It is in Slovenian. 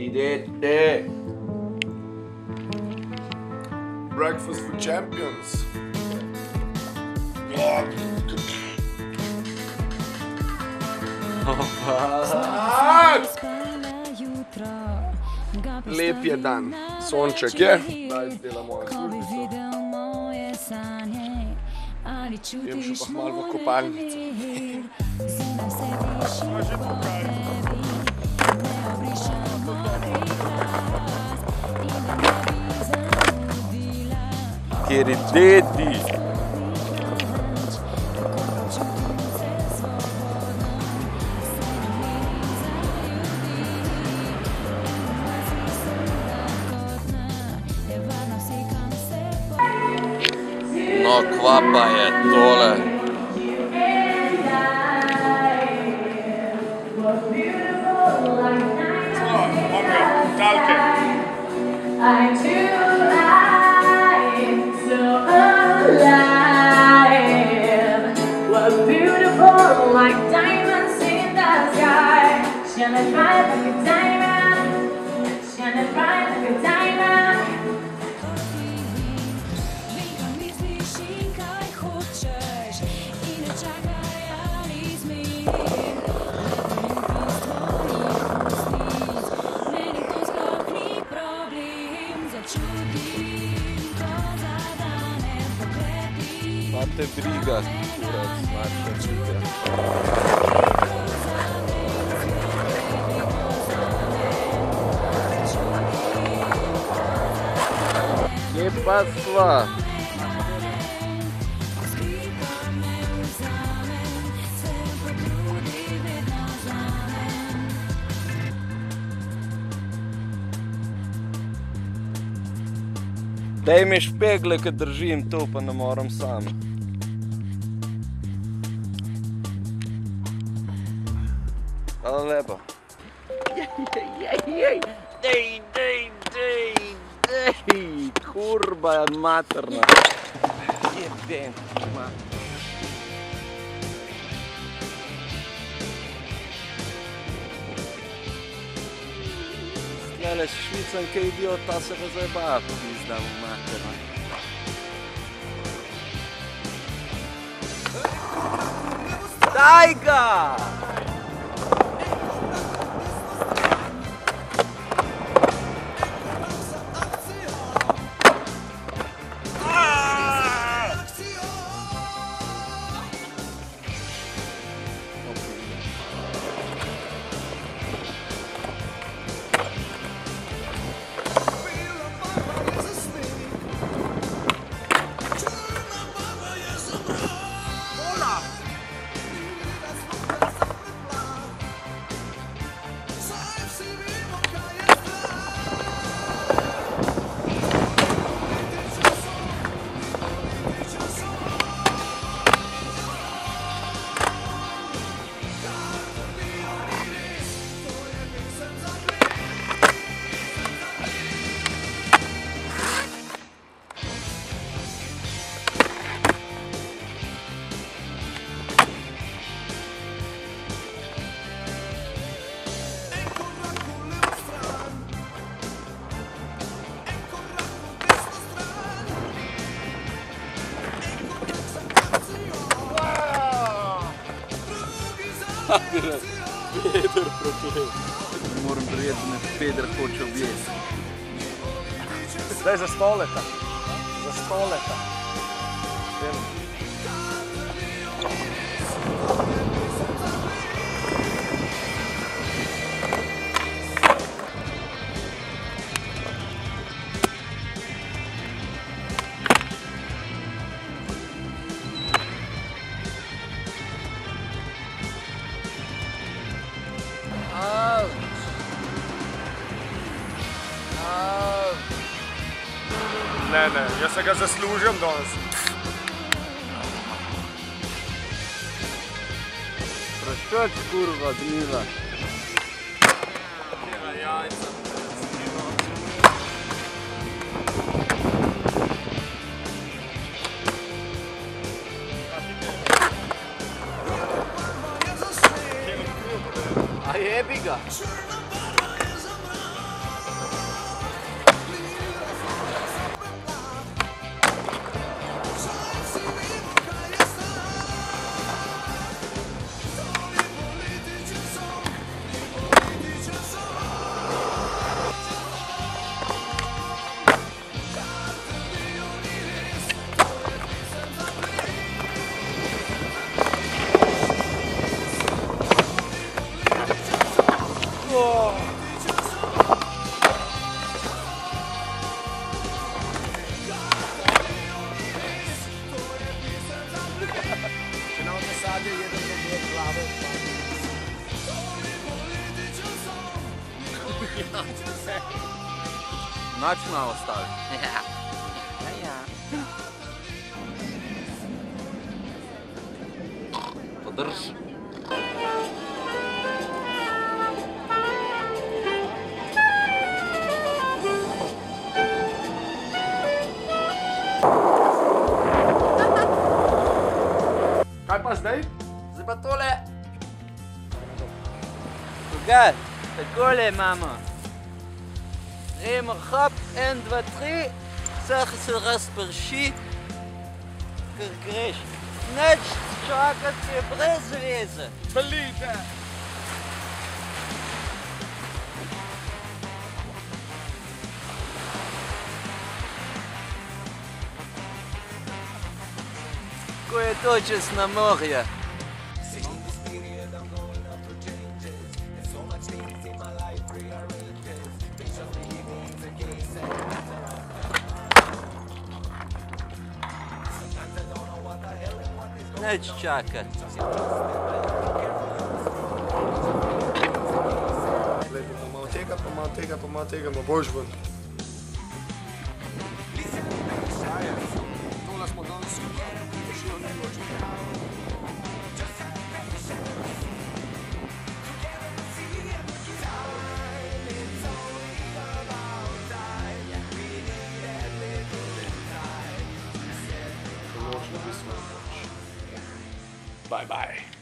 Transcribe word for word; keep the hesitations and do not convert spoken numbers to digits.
Pridete. Breakfast for champions. Lep je dan, sonček je, zdaj zdela moja službica. Jem še pa malo v kopalnico. Kjeri dedi. No, kvapa je tole. Imate briga, kurac, marša čutra. Kje pa sva? Daj mi špegle, kad držim to, pa ne moram sam. Hvala lepa. Dej, dej, dej, dej, kurba je materna. Jebem, materna. Stlele Švicanke idiot, ta se ga zajeba, pizdam materna. Daj ga! Peder proklej. Moram verjeti, da me Peder hoče objesti. Zdaj za stoleta. Za stoleta. Ne, ne, jaz se ga zaslužim danes. Proščoč, kurva, gnila. Njega jajca. A jebi ga. Noč malo ostavi. Ja. Ja, ja. Podrž. Kaj pa zdaj? Zdaj pa tole. Tukaj, takole imamo. Gremo hop, en, dva, tri, vsak se razprši, ker greš. Nič čakati je brez veze. Belite! Ko je to čez na morje. Nič čakati. Glede, pa malo tega, pa malo tega, pa malo tega, ma boš ven. Tole smo danes prišli od nekoče. Bye bye.